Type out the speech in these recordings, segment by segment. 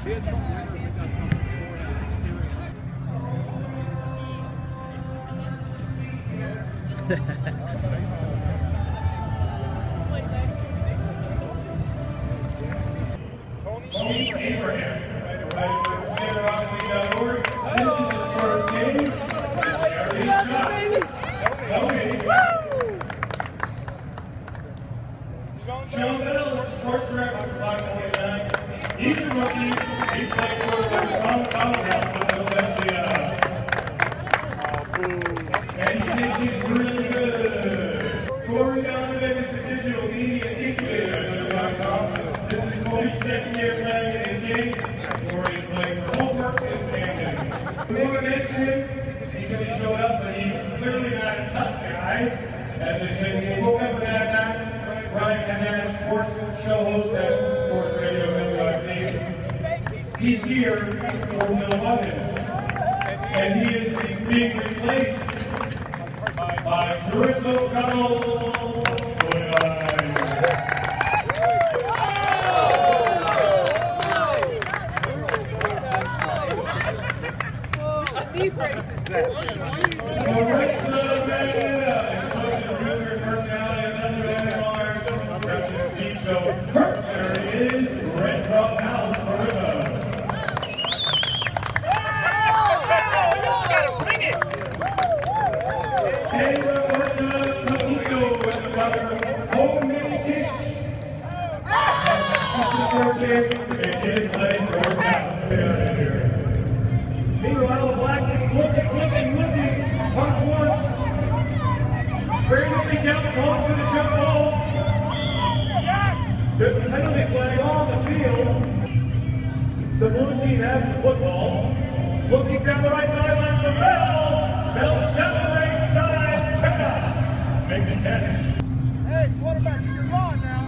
Tony Abraham. Generosity.org. This is his first game. Sean Bell, sports director for Black 29. He's a rookie. He played quarterback at Commonwealth, so that's the and he thinks he's really good. Corey Donovan is the digital media incubator at Joe.com. This is Corey's second year playing in his game. Corey is playing for Hallmarks and Camden. We want to mention him because he showed up, but he's clearly not a tough guy. As I said, he woke up with that back. Ryan Hernandez, sports show host at Sports Radio NRG. He's here for Milwaukee, and he is being replaced by Turisto Carlos. Meanwhile, the Black team looking. Punt once. Brandon Lee down the ball for the jump ball. There's a penalty flag on the field. The blue team has the football. Looking down the right sideline for Bell. Bell separates, dives, catch. Makes a catch. Hey, quarterback, you can run now.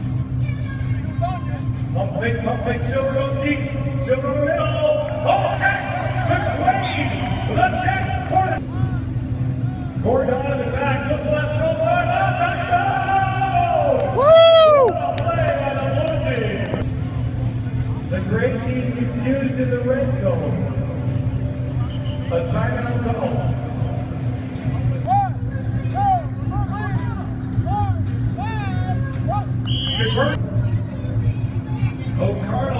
Pump fake, Silver goes deep. Silver in the middle. Oh, catch! McQuaid with a catch for the Corey Donovan back, looks left, goes right, touchdown! Woo! Well played by the blue team. The gray team confused in the red zone. A timeout call. Oh, Carlos.